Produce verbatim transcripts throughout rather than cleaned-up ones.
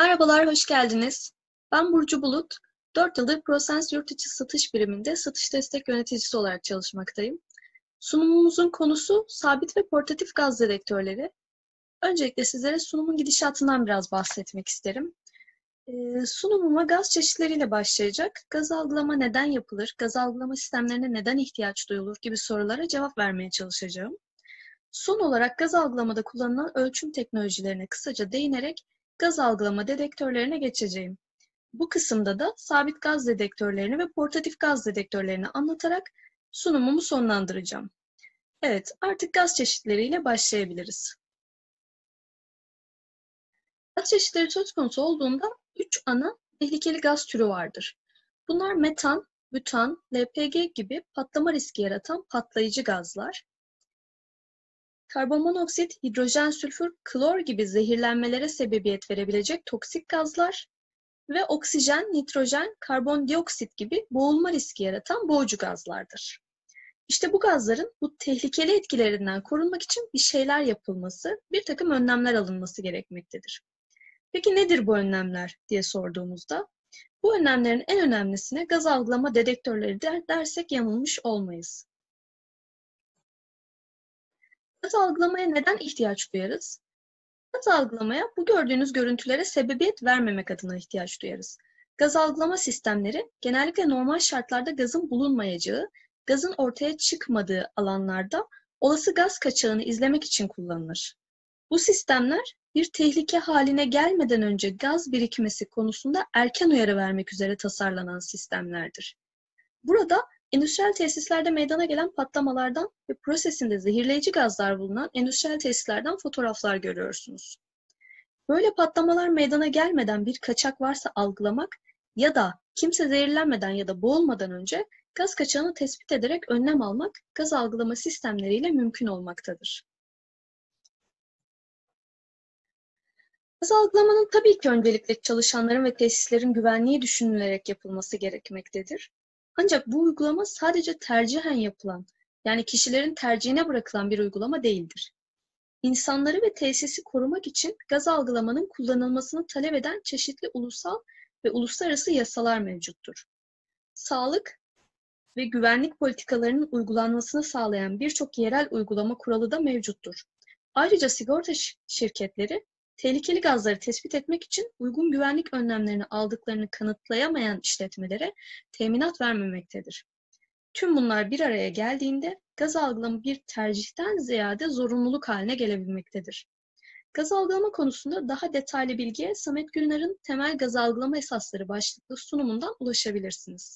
Merhabalar, hoş geldiniz. Ben Burcu Bulut. dört yıldır ProSense Yurtiçi Satış Biriminde satış destek yöneticisi olarak çalışmaktayım. Sunumumuzun konusu sabit ve portatif gaz dedektörleri. Öncelikle sizlere sunumun gidişatından biraz bahsetmek isterim. Ee, sunumuma gaz çeşitleriyle başlayacak. Gaz algılama neden yapılır, gaz algılama sistemlerine neden ihtiyaç duyulur gibi sorulara cevap vermeye çalışacağım. Son olarak gaz algılamada kullanılan ölçüm teknolojilerine kısaca değinerek gaz algılama dedektörlerine geçeceğim. Bu kısımda da sabit gaz dedektörlerini ve portatif gaz dedektörlerini anlatarak sunumumu sonlandıracağım. Evet, artık gaz çeşitleriyle başlayabiliriz. Gaz çeşitleri söz konusu olduğunda üç ana tehlikeli gaz türü vardır. Bunlar metan, bütan, L P G gibi patlama riski yaratan patlayıcı gazlar. Karbonmonoksit, hidrojen, sülfür, klor gibi zehirlenmelere sebebiyet verebilecek toksik gazlar ve oksijen, nitrojen, karbondioksit gibi boğulma riski yaratan boğucu gazlardır. İşte bu gazların bu tehlikeli etkilerinden korunmak için bir şeyler yapılması, bir takım önlemler alınması gerekmektedir. Peki nedir bu önlemler diye sorduğumuzda, bu önlemlerin en önemlisine gaz algılama dedektörleri der, dersek yanılmış olmayız. Gaz algılamaya neden ihtiyaç duyarız? Gaz algılamaya bu gördüğünüz görüntülere sebebiyet vermemek adına ihtiyaç duyarız. Gaz algılama sistemleri genellikle normal şartlarda gazın bulunmayacağı, gazın ortaya çıkmadığı alanlarda olası gaz kaçağını izlemek için kullanılır. Bu sistemler bir tehlike haline gelmeden önce gaz birikmesi konusunda erken uyarı vermek üzere tasarlanan sistemlerdir. Burada endüstriyel tesislerde meydana gelen patlamalardan ve prosesinde zehirleyici gazlar bulunan endüstriyel tesislerden fotoğraflar görüyorsunuz. Böyle patlamalar meydana gelmeden bir kaçak varsa algılamak ya da kimse zehirlenmeden ya da boğulmadan önce gaz kaçağını tespit ederek önlem almak gaz algılama sistemleriyle mümkün olmaktadır. Gaz algılamanın tabii ki öncelikle çalışanların ve tesislerin güvenliği düşünülerek yapılması gerekmektedir. Ancak bu uygulama sadece tercihen yapılan, yani kişilerin tercihine bırakılan bir uygulama değildir. İnsanları ve tesisi korumak için gaz algılamanın kullanılmasını talep eden çeşitli ulusal ve uluslararası yasalar mevcuttur. Sağlık ve güvenlik politikalarının uygulanmasını sağlayan birçok yerel uygulama kuralı da mevcuttur. Ayrıca sigorta şirketleri tehlikeli gazları tespit etmek için uygun güvenlik önlemlerini aldıklarını kanıtlayamayan işletmelere teminat vermemektedir. Tüm bunlar bir araya geldiğinde gaz algılama bir tercihten ziyade zorunluluk haline gelebilmektedir. Gaz algılama konusunda daha detaylı bilgiye Samet Gülnar'ın Temel Gaz Algılama Esasları başlıklı sunumundan ulaşabilirsiniz.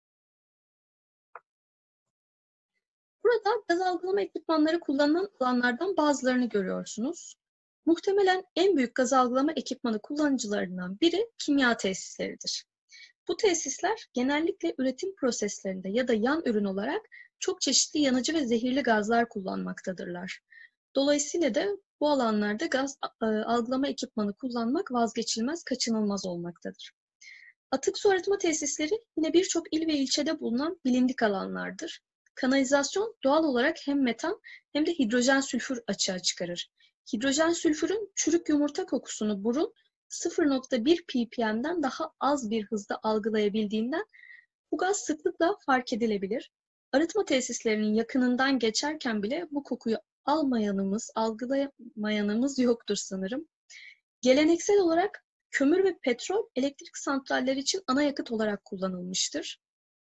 Burada gaz algılama ekipmanları kullanılan alanlardan bazılarını görüyorsunuz. Muhtemelen en büyük gaz algılama ekipmanı kullanıcılarından biri kimya tesisleridir. Bu tesisler genellikle üretim proseslerinde ya da yan ürün olarak çok çeşitli yanıcı ve zehirli gazlar kullanmaktadırlar. Dolayısıyla da bu alanlarda gaz algılama ekipmanı kullanmak vazgeçilmez, kaçınılmaz olmaktadır. Atık su arıtma tesisleri yine birçok il ve ilçede bulunan bilindik alanlardır. Kanalizasyon doğal olarak hem metan hem de hidrojen sülfür açığa çıkarır. Hidrojen sülfürün çürük yumurta kokusunu burun sıfır nokta bir ppm'den daha az bir hızda algılayabildiğinden bu gaz sıklıkla fark edilebilir. Arıtma tesislerinin yakınından geçerken bile bu kokuyu almayanımız, algılayamayanımız yoktur sanırım. Geleneksel olarak kömür ve petrol elektrik santralleri için ana yakıt olarak kullanılmıştır.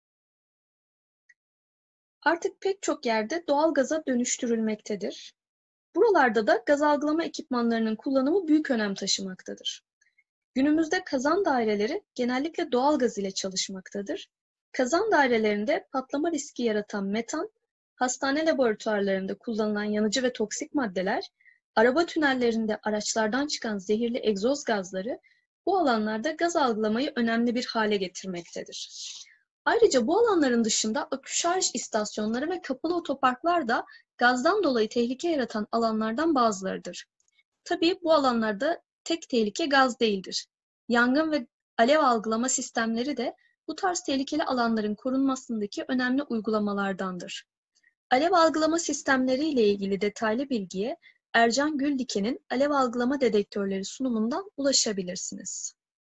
Artık pek çok yerde doğal gaza dönüştürülmektedir. Buralarda da gaz algılama ekipmanlarının kullanımı büyük önem taşımaktadır. Günümüzde kazan daireleri genellikle doğal gaz ile çalışmaktadır. Kazan dairelerinde patlama riski yaratan metan, hastane laboratuvarlarında kullanılan yanıcı ve toksik maddeler, araba tünellerinde araçlardan çıkan zehirli egzoz gazları bu alanlarda gaz algılamayı önemli bir hale getirmektedir. Ayrıca bu alanların dışında akü şarj istasyonları ve kapalı otoparklar da gazdan dolayı tehlike yaratan alanlardan bazılarıdır. Tabii bu alanlarda tek tehlike gaz değildir. Yangın ve alev algılama sistemleri de bu tarz tehlikeli alanların korunmasındaki önemli uygulamalardandır. Alev algılama sistemleri ile ilgili detaylı bilgiye Ercan Güldiken'in alev algılama dedektörleri sunumundan ulaşabilirsiniz.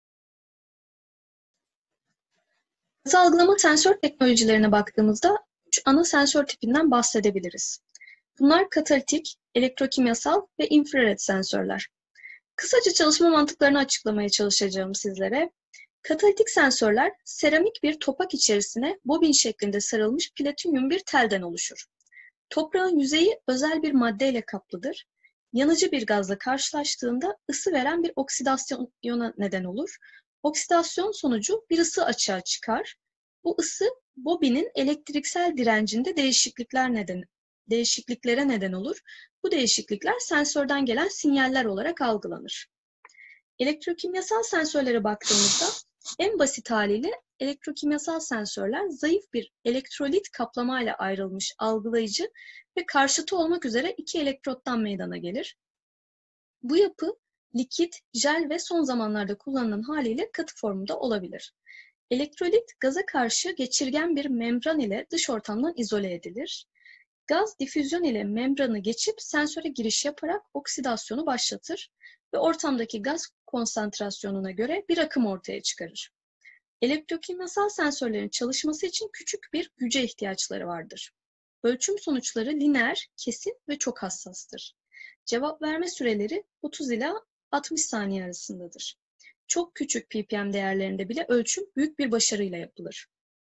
Gaz algılama sensör teknolojilerine baktığımızda üç ana sensör tipinden bahsedebiliriz. Bunlar katalitik, elektrokimyasal ve infrared sensörler. Kısaca çalışma mantıklarını açıklamaya çalışacağım sizlere. Katalitik sensörler seramik bir topak içerisine bobin şeklinde sarılmış platinyum bir telden oluşur. Toprağın yüzeyi özel bir maddeyle kaplıdır. Yanıcı bir gazla karşılaştığında ısı veren bir oksidasyona neden olur. Oksidasyon sonucu bir ısı açığa çıkar. Bu ısı bobinin elektriksel direncinde değişiklikler neden, değişikliklere neden olur. Bu değişiklikler sensörden gelen sinyaller olarak algılanır. Elektrokimyasal sensörlere baktığımızda en basit haliyle elektrokimyasal sensörler zayıf bir elektrolit kaplamayla ayrılmış algılayıcı ve karşıtı olmak üzere iki elektrottan meydana gelir. Bu yapı likit, jel ve son zamanlarda kullanılan haliyle katı formda olabilir. Elektrolit gaza karşı geçirgen bir membran ile dış ortamdan izole edilir. Gaz difüzyon ile membranı geçip sensöre giriş yaparak oksidasyonu başlatır ve ortamdaki gaz konsantrasyonuna göre bir akım ortaya çıkarır. Elektrokimyasal sensörlerin çalışması için küçük bir güce ihtiyaçları vardır. Ölçüm sonuçları lineer, kesin ve çok hassastır. Cevap verme süreleri otuz ila altmış saniye arasındadır. Çok küçük ppm değerlerinde bile ölçüm büyük bir başarıyla yapılır.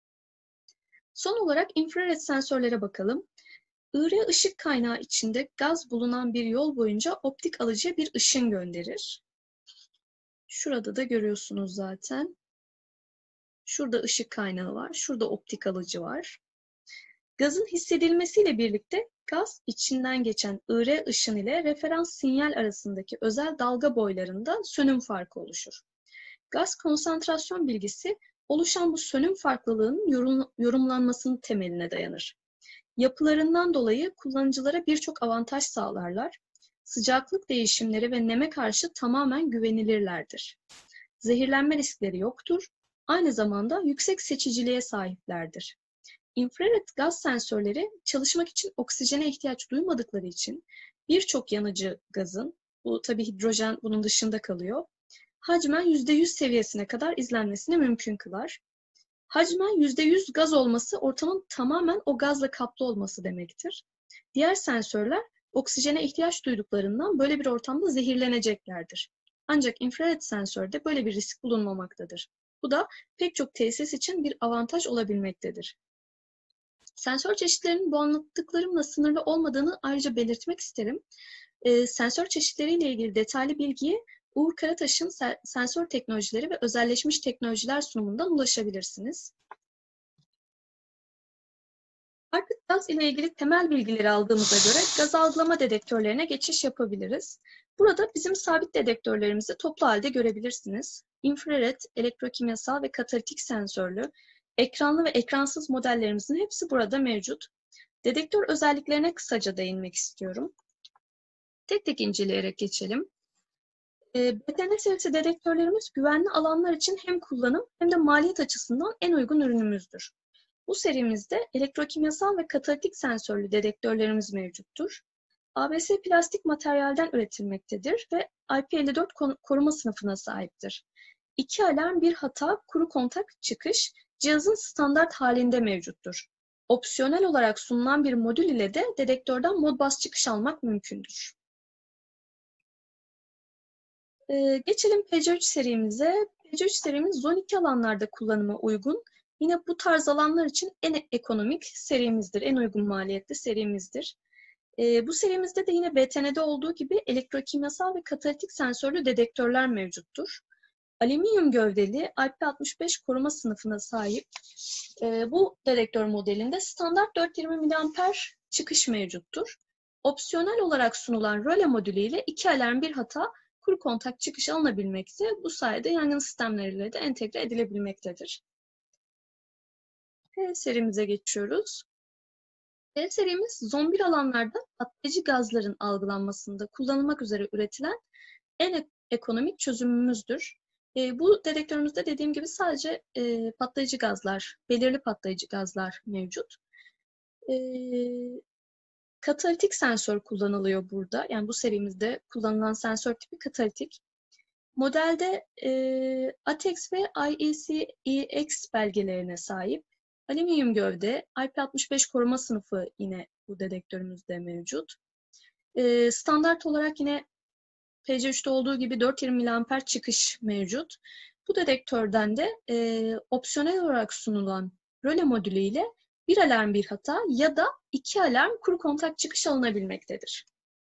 Son olarak infrared sensörlere bakalım. I R ışık kaynağı içinde gaz bulunan bir yol boyunca optik alıcıya bir ışın gönderir. Şurada da görüyorsunuz zaten. Şurada ışık kaynağı var, şurada optik alıcı var. Gazın hissedilmesiyle birlikte gaz içinden geçen I R ışın ile referans sinyal arasındaki özel dalga boylarında sönüm farkı oluşur. Gaz konsantrasyon bilgisi oluşan bu sönüm farklılığının yorum, yorumlanmasının temeline dayanır. Yapılarından dolayı kullanıcılara birçok avantaj sağlarlar. Sıcaklık değişimleri ve neme karşı tamamen güvenilirlerdir. Zehirlenme riskleri yoktur. Aynı zamanda yüksek seçiciliğe sahiplerdir. İnfrared gaz sensörleri çalışmak için oksijene ihtiyaç duymadıkları için birçok yanıcı gazın, bu tabii hidrojen bunun dışında kalıyor, hacmen yüzde yüz seviyesine kadar izlenmesini mümkün kılar. Hacmen yüzde yüz gaz olması ortamın tamamen o gazla kaplı olması demektir. Diğer sensörler oksijene ihtiyaç duyduklarından böyle bir ortamda zehirleneceklerdir. Ancak infrared sensörde böyle bir risk bulunmamaktadır. Bu da pek çok tesis için bir avantaj olabilmektedir. Sensör çeşitlerinin bu anlattıklarımla sınırlı olmadığını ayrıca belirtmek isterim. E, sensör çeşitleriyle ilgili detaylı bilgiye Uğur Karataş'ın sensör teknolojileri ve özelleşmiş teknolojiler sunumundan ulaşabilirsiniz. Artık gaz ile ilgili temel bilgileri aldığımıza göre gaz algılama dedektörlerine geçiş yapabiliriz. Burada bizim sabit dedektörlerimizi toplu halde görebilirsiniz. İnfrared, elektrokimyasal ve katalitik sensörlü, ekranlı ve ekransız modellerimizin hepsi burada mevcut. Dedektör özelliklerine kısaca değinmek istiyorum. Tek tek inceleyerek geçelim. B T N serisi dedektörlerimiz güvenli alanlar için hem kullanım hem de maliyet açısından en uygun ürünümüzdür. Bu serimizde elektrokimyasal ve katalitik sensörlü dedektörlerimiz mevcuttur. A B S plastik materyalden üretilmektedir ve I P elli dört koruma sınıfına sahiptir. İki alarm, bir hata, kuru kontak çıkış cihazın standart halinde mevcuttur. Opsiyonel olarak sunulan bir modül ile de dedektörden Modbus çıkış almak mümkündür. Ee, geçelim P C üç serimize. P C üç serimiz zon iki alanlarda kullanıma uygun. Yine bu tarz alanlar için en ekonomik serimizdir, en uygun maliyetli serimizdir. Ee, bu serimizde de yine B T N'de olduğu gibi elektrokimyasal ve katalitik sensörlü dedektörler mevcuttur. Alüminyum gövdeli I P altmış beş koruma sınıfına sahip e, bu dedektör modelinde standart dört yüz yirmi miliamper çıkış mevcuttur. Opsiyonel olarak sunulan röle modülü ile iki alarm, bir hata, kuru kontak çıkışı alınabilmekte. Bu sayede yangın sistemleriyle de entegre edilebilmektedir. P serimize geçiyoruz. P serimiz zon bir alanlarda patlayıcı gazların algılanmasında kullanılmak üzere üretilen en ekonomik çözümümüzdür. E, bu dedektörümüzde dediğim gibi sadece e, patlayıcı gazlar, belirli patlayıcı gazlar mevcut. E, Katalitik sensör kullanılıyor burada. Yani bu serimizde kullanılan sensör tipi katalitik. Modelde e, ATEX ve I E C E X belgelerine sahip. Alüminyum gövde, I P altmış beş koruma sınıfı yine bu dedektörümüzde mevcut. E, standart olarak yine P C üçte olduğu gibi dört yüz yirmi miliamper çıkış mevcut. Bu dedektörden de e, opsiyonel olarak sunulan röle modülü ile bir alarm bir hata ya da iki alarm kuru kontak çıkış alınabilmektedir.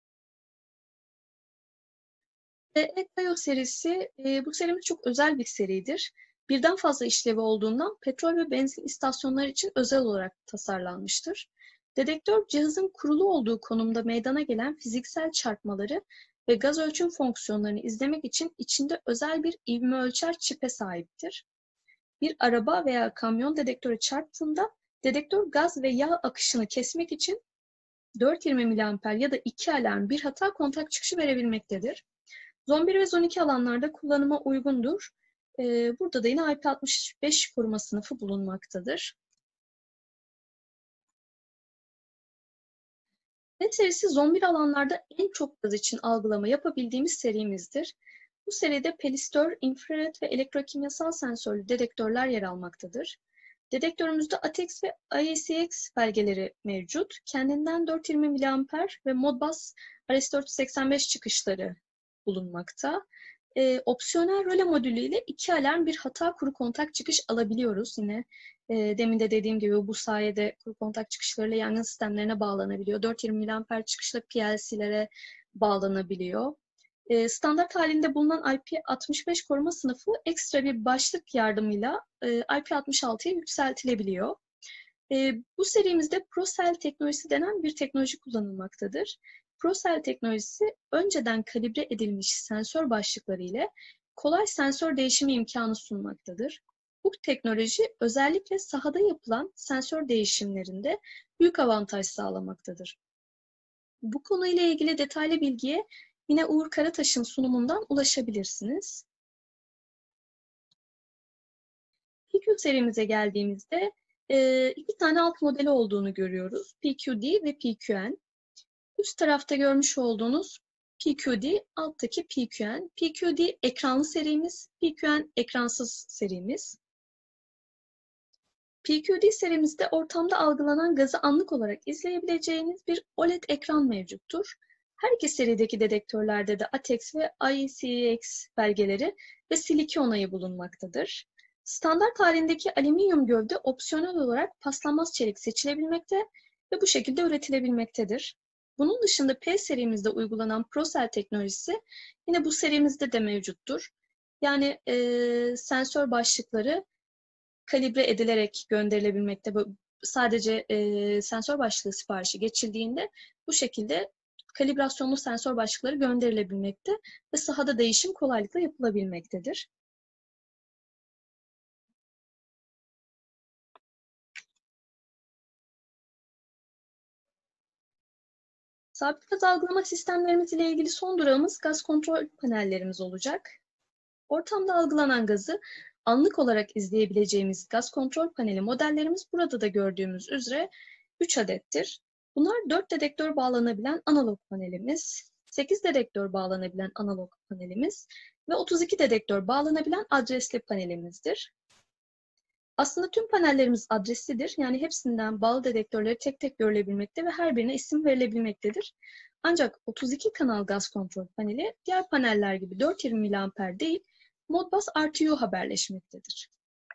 E, Ekayo serisi, e, bu serimiz çok özel bir seridir. Birden fazla işlevi olduğundan petrol ve benzin istasyonları için özel olarak tasarlanmıştır. Dedektör, cihazın kurulu olduğu konumda meydana gelen fiziksel çarpmaları ve gaz ölçüm fonksiyonlarını izlemek için içinde özel bir ivme ölçer çipe sahiptir. Bir araba veya kamyon dedektöre çarptığında dedektör gaz ve yağ akışını kesmek için dört yüz yirmi miliamper ya da iki alarm bir hata kontak çıkışı verebilmektedir. Zon bir ve Zon iki alanlarda kullanıma uygundur. Ee, burada da yine I P altmış beş koruma sınıfı bulunmaktadır. N serisi Zon bir alanlarda en çok gaz için algılama yapabildiğimiz serimizdir. Bu seride pelistör, infrared ve elektrokimyasal sensörlü dedektörler yer almaktadır. Dedektörümüzde ATEX ve I E C X belgeleri mevcut. Kendinden dört yüz yirmi miliamper ve Modbus R S dört yüz seksen beş çıkışları bulunmakta. E, opsiyonel röle modülü ile iki alarm bir hata kuru kontak çıkış alabiliyoruz. Yine e, demin de dediğim gibi bu sayede kuru kontak çıkışlarıyla yangın sistemlerine bağlanabiliyor. dört yüz yirmi miliamper çıkışla P L C'lere bağlanabiliyor. E, standart halinde bulunan I P altmış beş koruma sınıfı ekstra bir başlık yardımıyla e, I P altmış altıya yükseltilebiliyor. E, bu serimizde ProCell teknolojisi denen bir teknoloji kullanılmaktadır. ProCell teknolojisi önceden kalibre edilmiş sensör başlıkları ile kolay sensör değişimi imkanı sunmaktadır. Bu teknoloji özellikle sahada yapılan sensör değişimlerinde büyük avantaj sağlamaktadır. Bu konuyla ilgili detaylı bilgiye yine Uğur Karataş'ın sunumundan ulaşabilirsiniz. P Q serimize geldiğimizde e, iki tane alt modeli olduğunu görüyoruz. P Q D ve P Q N. Üst tarafta görmüş olduğunuz P Q D, alttaki P Q N. P Q D ekranlı serimiz, P Q N ekransız serimiz. P Q D serimizde ortamda algılanan gazı anlık olarak izleyebileceğiniz bir O L E D ekran mevcuttur. Her iki serideki dedektörlerde de ATEX ve I E C E X belgeleri ve sil iki onayı bulunmaktadır. Standart halindeki alüminyum gövde opsiyonel olarak paslanmaz çelik seçilebilmekte ve bu şekilde üretilebilmektedir. Bunun dışında P serimizde uygulanan ProCell teknolojisi yine bu serimizde de mevcuttur. Yani e, sensör başlıkları kalibre edilerek gönderilebilmekte. Sadece e, sensör başlığı siparişi geçildiğinde bu şekilde kalibrasyonlu sensör başlıkları gönderilebilmekte ve sahada değişim kolaylıkla yapılabilmektedir. Sabit gaz algılama sistemlerimiz ile ilgili son durağımız gaz kontrol panellerimiz olacak. Ortamda algılanan gazı anlık olarak izleyebileceğimiz gaz kontrol paneli modellerimiz burada da gördüğümüz üzere üç adettir. Bunlar dört dedektör bağlanabilen analog panelimiz, sekiz dedektör bağlanabilen analog panelimiz ve otuz iki dedektör bağlanabilen adresli panelimizdir. Aslında tüm panellerimiz adreslidir. Yani hepsinden bağlı dedektörleri tek tek görülebilmekte ve her birine isim verilebilmektedir. Ancak otuz iki kanal gaz kontrol paneli diğer paneller gibi dört yüz yirmi miliamper değil, Modbus R T U haberleşmektedir.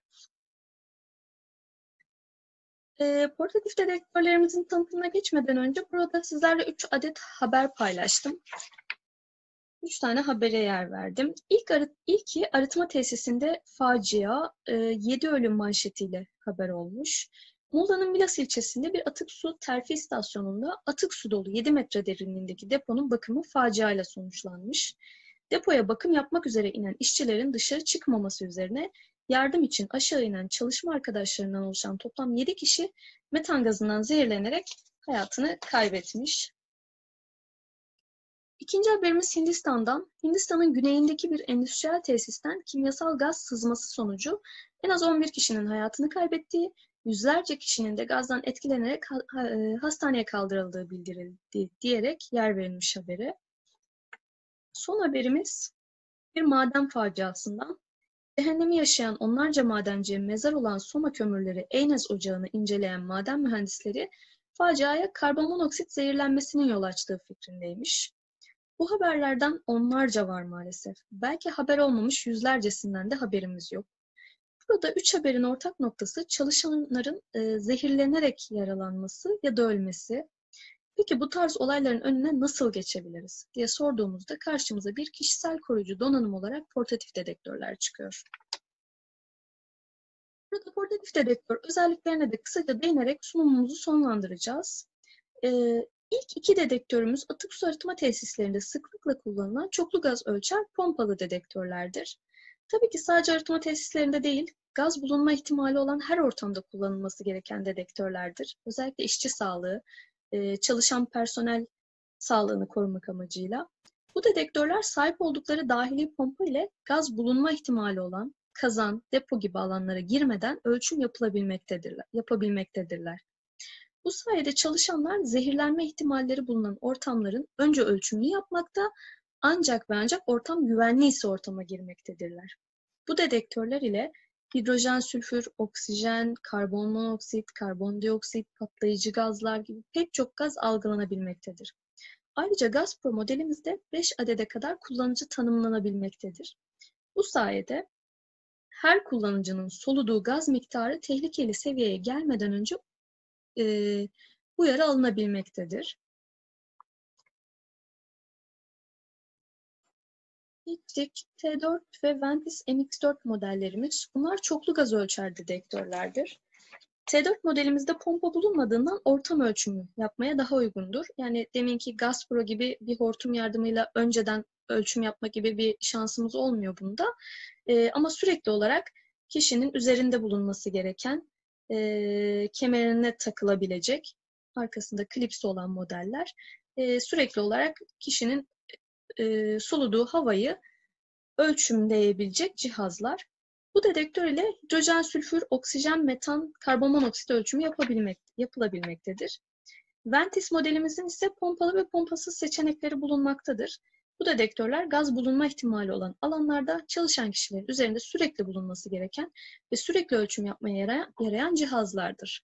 E, portatif dedektörlerimizin tanıtımına geçmeden önce burada sizlerle üç adet haber paylaştım. üç tane habere yer verdim. İlk arı, ilki arıtma tesisinde facia, e, yedi ölüm manşetiyle haber olmuş. Muğla'nın Milas ilçesinde bir atık su terfi istasyonunda atık su dolu yedi metre derinliğindeki deponun bakımı faciayla sonuçlanmış. Depoya bakım yapmak üzere inen işçilerin dışarı çıkmaması üzerine yardım için aşağı inen çalışma arkadaşlarından oluşan toplam yedi kişi metan gazından zehirlenerek hayatını kaybetmiş. İkinci haberimiz Hindistan'dan. Hindistan'ın güneyindeki bir endüstriyel tesisten kimyasal gaz sızması sonucu en az on bir kişinin hayatını kaybettiği, yüzlerce kişinin de gazdan etkilenerek hastaneye kaldırıldığı bildirildi diyerek yer verilmiş habere. Son haberimiz bir maden faciasından. Cehennemi yaşayan onlarca madenciye mezar olan Soma kömürleri Eynez Ocağı'nı inceleyen maden mühendisleri faciaya karbonmonoksit zehirlenmesinin yol açtığı fikrindeymiş. Bu haberlerden onlarca var maalesef. Belki haber olmamış yüzlercesinden de haberimiz yok. Burada üç haberin ortak noktası çalışanların e, zehirlenerek yaralanması ya da ölmesi. Peki bu tarz olayların önüne nasıl geçebiliriz diye sorduğumuzda karşımıza bir kişisel koruyucu donanım olarak portatif dedektörler çıkıyor. Burada portatif dedektör özelliklerine de kısaca değinerek sunumumuzu sonlandıracağız. Ee, ilk iki dedektörümüz atık su arıtma tesislerinde sıklıkla kullanılan çoklu gaz ölçer pompalı dedektörlerdir. Tabii ki sadece arıtma tesislerinde değil, gaz bulunma ihtimali olan her ortamda kullanılması gereken dedektörlerdir. Özellikle işçi sağlığı, çalışan personel sağlığını korumak amacıyla. Bu dedektörler sahip oldukları dahili pompa ile gaz bulunma ihtimali olan kazan, depo gibi alanlara girmeden ölçüm yapılabilmektedirler, yapabilmektedirler. Bu sayede çalışanlar zehirlenme ihtimalleri bulunan ortamların önce ölçümünü yapmakta, ancak ve ancak ortam güvenli ise ortama girmektedirler. Bu dedektörler ile hidrojen, sülfür, oksijen, karbonmonoksit, karbondioksit, patlayıcı gazlar gibi pek çok gaz algılanabilmektedir. Ayrıca Gazpro modelimizde beş adede kadar kullanıcı tanımlanabilmektedir. Bu sayede her kullanıcının soluduğu gaz miktarı tehlikeli seviyeye gelmeden önce e, uyarı alınabilmektedir. İlk T dört ve Ventis M X dört modellerimiz, bunlar çoklu gaz ölçer dedektörlerdir. T dört modelimizde pompa bulunmadığından ortam ölçümü yapmaya daha uygundur. Yani deminki Gazpro gibi bir hortum yardımıyla önceden ölçüm yapma gibi bir şansımız olmuyor bunda. Ee, ama sürekli olarak kişinin üzerinde bulunması gereken, e, kemerine takılabilecek, arkasında klipsi olan modeller, e, sürekli olarak kişinin e, soluduğu havayı ölçümleyebilecek cihazlar. Bu dedektör ile hidrojen, sülfür, oksijen, metan, karbonmonoksit ölçümü yapabilmek, yapılabilmektedir. Ventis modelimizin ise pompalı ve pompasız seçenekleri bulunmaktadır. Bu dedektörler gaz bulunma ihtimali olan alanlarda çalışan kişilerin üzerinde sürekli bulunması gereken ve sürekli ölçüm yapmaya yarayan, yarayan cihazlardır.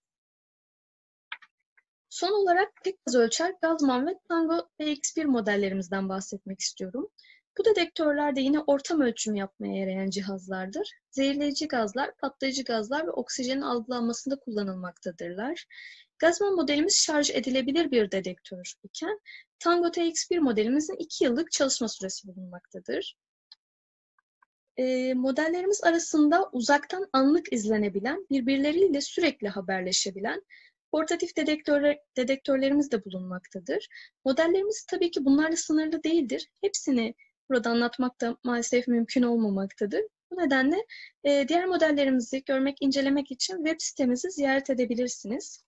Son olarak tek gaz ölçer Gazman ve Tango T X bir modellerimizden bahsetmek istiyorum. Bu dedektörler de yine ortam ölçümü yapmaya yarayan cihazlardır. Zehirleyici gazlar, patlayıcı gazlar ve oksijenin algılanmasında kullanılmaktadırlar. Gazman modelimiz şarj edilebilir bir dedektör iken Tango T X bir modelimizin iki yıllık çalışma süresi bulunmaktadır. E, modellerimiz arasında uzaktan anlık izlenebilen, birbirleriyle sürekli haberleşebilen portatif dedektörler, dedektörlerimiz de bulunmaktadır. Modellerimiz tabii ki bunlarla sınırlı değildir. Hepsini burada anlatmak da maalesef mümkün olmamaktadır. Bu nedenle e, diğer modellerimizi görmek, incelemek için web sitemizi ziyaret edebilirsiniz.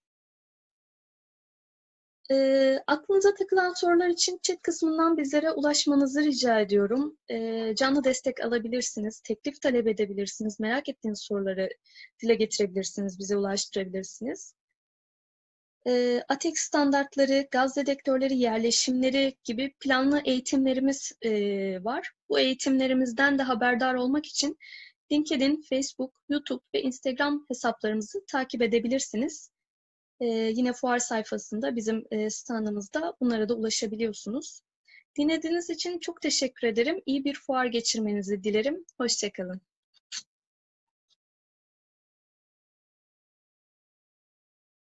E, aklınıza takılan sorular için chat kısmından bizlere ulaşmanızı rica ediyorum. E, canlı destek alabilirsiniz, teklif talep edebilirsiniz, merak ettiğiniz soruları dile getirebilirsiniz, bize ulaştırabilirsiniz. E, ATEX standartları, gaz dedektörleri, yerleşimleri gibi planlı eğitimlerimiz e, var. Bu eğitimlerimizden de haberdar olmak için LinkedIn, Facebook, YouTube ve Instagram hesaplarımızı takip edebilirsiniz. Ee, yine fuar sayfasında bizim e, standımızda bunlara da ulaşabiliyorsunuz. Dinlediğiniz için çok teşekkür ederim. İyi bir fuar geçirmenizi dilerim. Hoşça kalın.